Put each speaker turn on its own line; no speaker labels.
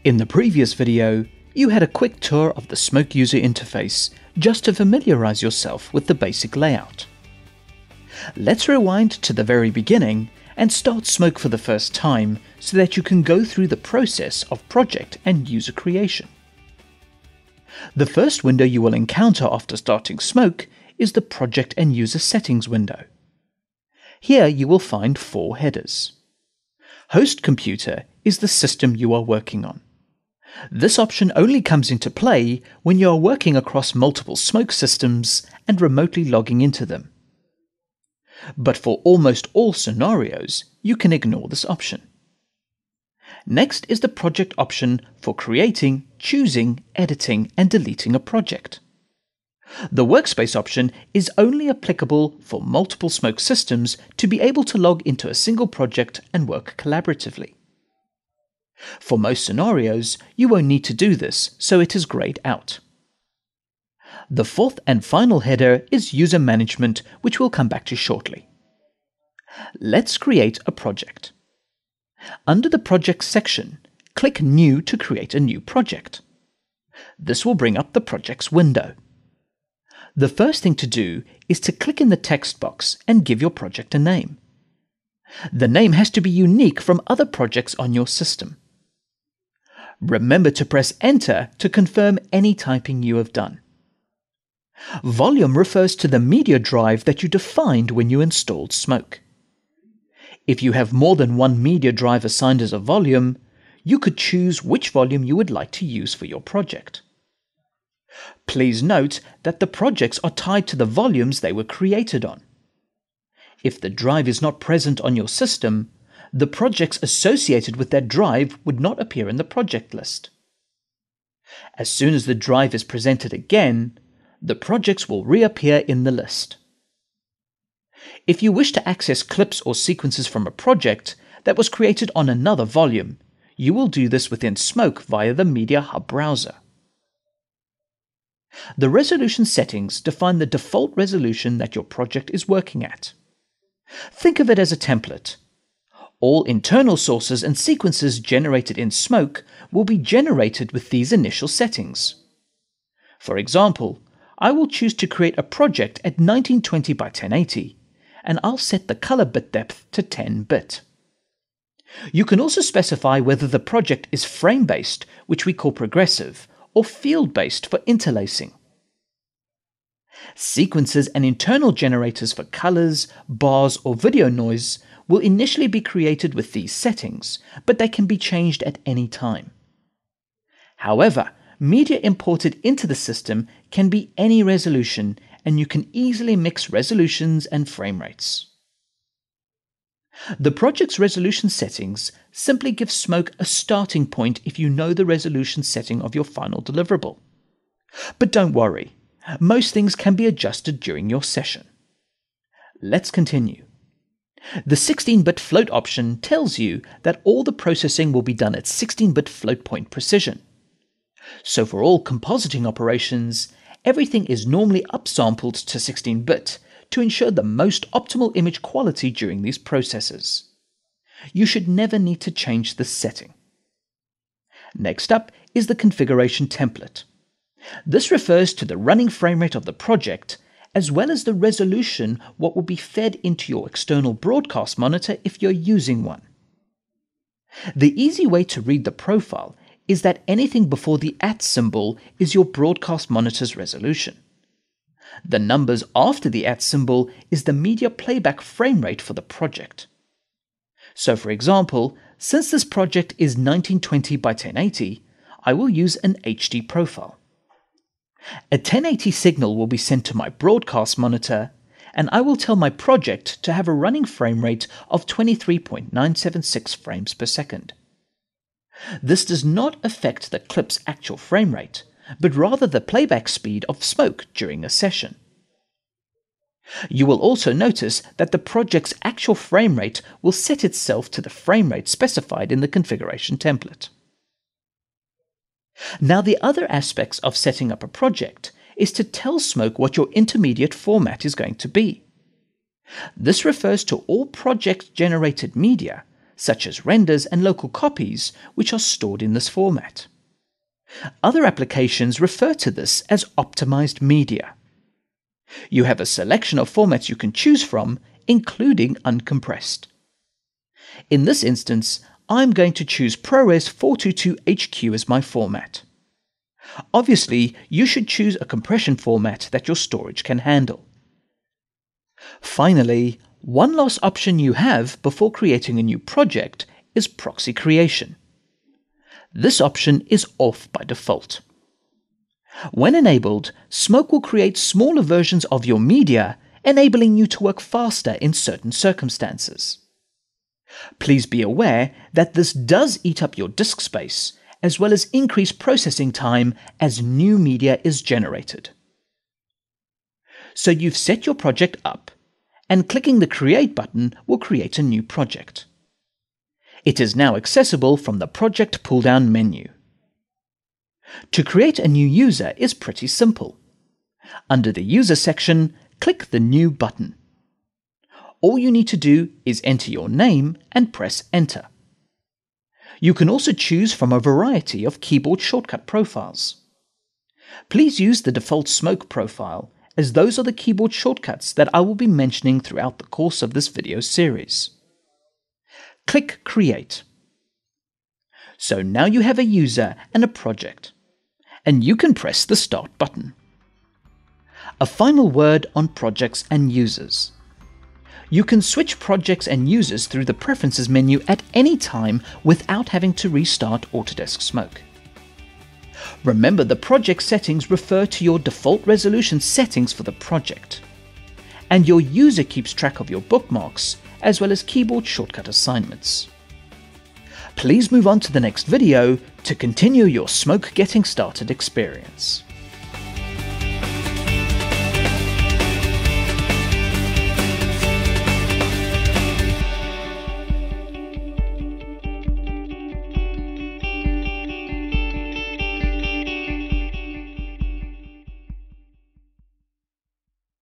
In the previous video, you had a quick tour of the Smoke user interface just to familiarize yourself with the basic layout. Let's rewind to the very beginning and start Smoke for the first time so that you can go through the process of project and user creation. The first window you will encounter after starting Smoke is the Project and User Settings window. Here you will find 4 headers. Host computer is the system you are working on. This option only comes into play when you are working across multiple Smoke systems and remotely logging into them. But for almost all scenarios, you can ignore this option. Next is the project option for creating, choosing, editing, and deleting a project. The workspace option is only applicable for multiple Smoke systems to be able to log into a single project and work collaboratively. For most scenarios, you won't need to do this, so it is grayed out. The fourth and final header is User Management, which we'll come back to shortly. Let's create a project. Under the Projects section, click New to create a new project. This will bring up the Projects window. The first thing to do is to click in the text box and give your project a name. The name has to be unique from other projects on your system. Remember to press Enter to confirm any typing you have done. Volume refers to the media drive that you defined when you installed Smoke. If you have more than one media drive assigned as a volume, you could choose which volume you would like to use for your project. Please note that the projects are tied to the volumes they were created on. If the drive is not present on your system, the projects associated with that drive would not appear in the project list. As soon as the drive is presented again, the projects will reappear in the list. If you wish to access clips or sequences from a project that was created on another volume, you will do this within Smoke via the Media Hub browser. The resolution settings define the default resolution that your project is working at. Think of it as a template. All internal sources and sequences generated in Smoke will be generated with these initial settings. For example, I will choose to create a project at 1920 by 1080, and I'll set the color bit depth to 10-bit. You can also specify whether the project is frame-based, which we call progressive, or field-based for interlacing. Sequences and internal generators for colors, bars, or video noise will initially be created with these settings, but they can be changed at any time. However, media imported into the system can be any resolution, and you can easily mix resolutions and frame rates. The project's resolution settings simply give Smoke a starting point if you know the resolution setting of your final deliverable. But don't worry, most things can be adjusted during your session. Let's continue. The 16-bit float option tells you that all the processing will be done at 16-bit float point precision. So for all compositing operations, everything is normally upsampled to 16-bit to ensure the most optimal image quality during these processes. You should never need to change this setting. Next up is the configuration template. This refers to the running frame rate of the project, as well as the resolution what will be fed into your external broadcast monitor if you're using one. The easy way to read the profile is that anything before the @ symbol is your broadcast monitor's resolution. The numbers after the @ symbol is the media playback frame rate for the project. So for example, since this project is 1920 by 1080, I will use an HD profile. A 1080 signal will be sent to my broadcast monitor, and I will tell my project to have a running frame rate of 23.976 frames per second. This does not affect the clip's actual frame rate, but rather the playback speed of Smoke during a session. You will also notice that the project's actual frame rate will set itself to the frame rate specified in the configuration template. Now, the other aspects of setting up a project is to tell Smoke what your intermediate format is going to be. This refers to all project-generated media, such as renders and local copies, which are stored in this format. Other applications refer to this as optimized media. You have a selection of formats you can choose from, including uncompressed. In this instance, I'm going to choose ProRes 422HQ as my format. Obviously, you should choose a compression format that your storage can handle. Finally, one last option you have before creating a new project is proxy creation. This option is off by default. When enabled, Smoke will create smaller versions of your media, enabling you to work faster in certain circumstances. Please be aware that this does eat up your disk space, as well as increase processing time as new media is generated. So you've set your project up, and clicking the Create button will create a new project. It is now accessible from the Project pull-down menu. To create a new user is pretty simple. Under the User section, click the New button. All you need to do is enter your name and press Enter. You can also choose from a variety of keyboard shortcut profiles. Please use the default Smoke profile, as those are the keyboard shortcuts that I will be mentioning throughout the course of this video series. Click Create. So now you have a user and a project, and you can press the Start button. A final word on projects and users. You can switch projects and users through the Preferences menu at any time without having to restart Autodesk Smoke. Remember, the project settings refer to your default resolution settings for the project, and your user keeps track of your bookmarks as well as keyboard shortcut assignments. Please move on to the next video to continue your Smoke Getting Started experience.